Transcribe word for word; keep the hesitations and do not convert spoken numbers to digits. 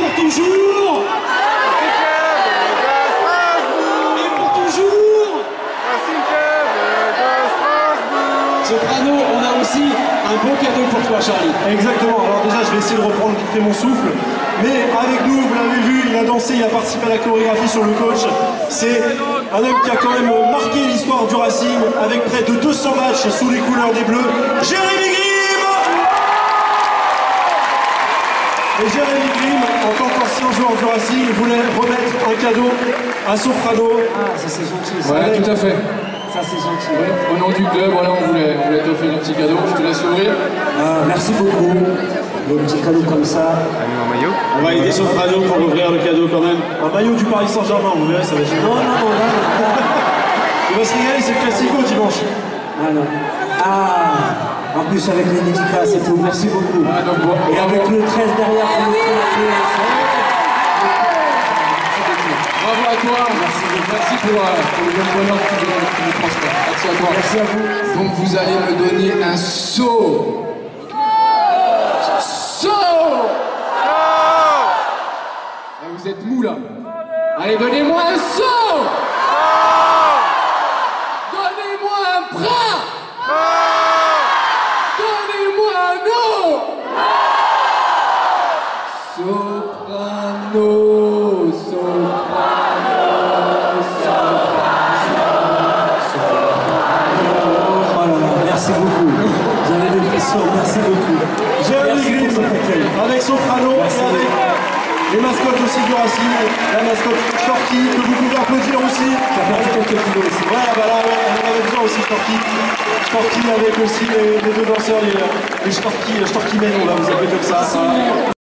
pour toujours. Et pour toujours. Soprano, on a aussi un beau cadeau pour toi, Charlie. Exactement, alors déjà je vais essayer de reprendre vite fait mon souffle, mais avec nous, vous l'avez vu, il a dansé, il a participé à la chorégraphie sur le coach. C'est un homme qui a quand même marqué l'histoire du Racing avec près de deux cents matchs sous les couleurs des Bleus, Jérémy Grimm. Et Jérémy Grimm, en tant qu'ancien joueur du Racing, voulait remettre un cadeau à Soprano. Ah, ça c'est gentil. Ça. Voilà, tout à fait. Ça c'est gentil. Ouais, au nom du club, voilà, on voulait, on voulait t'offrir un petit cadeau. Je te laisse l'ouvrir. Ah, merci beaucoup. Des petits cadeaux comme ça. On va aider Soprano pour ouvrir le cadeau quand même. Un maillot du Paris Saint-Germain, vous verrez, ça va être Non, non, non, non. Il va se régaler, c'est le classico dimanche. Ah non. Ah, en plus avec les dédicaces et tout. Merci beaucoup. Ah, donc, bon, Et avec le treize derrière. Bravo à toi. Merci, merci pour, euh, pour le bon bonheur que tu nous- tu nous transmets. Merci à toi. Merci à vous. Donc vous allez me donner un saut. Saut. Ah, vous êtes mou là. Allez, donnez-moi un saut. Donnez-moi un bras. Donnez-moi un eau. Soprano, soprano, Oh là là, merci beaucoup. J'avais des frissons, merci beaucoup. Jérémy Merci Grimm, pour cet accueil. avec Soprano et avec les mascottes aussi du Racing, la mascotte Shorty, que vous pouvez applaudir aussi. Qui a perdu quelques kilos aussi. Ouais, bah là, ouais, on en avait besoin aussi, Shorty. Shorty avec aussi les, les deux danseurs, les, les Shorty, Shorty Men, on va vous appeler comme ça. Voilà.